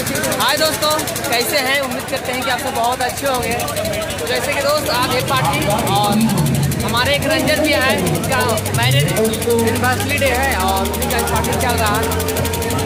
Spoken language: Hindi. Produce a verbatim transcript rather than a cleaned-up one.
हाय दोस्तों, कैसे हैं? उम्मीद करते हैं कि आप सब बहुत अच्छे होंगे। तो जैसे कि दोस्त आज एक पार्टी और हमारे एक रंजन भी है, इसका मैरिज एनिवर्सरी डे है और उसी का पार्टी चल रहा है।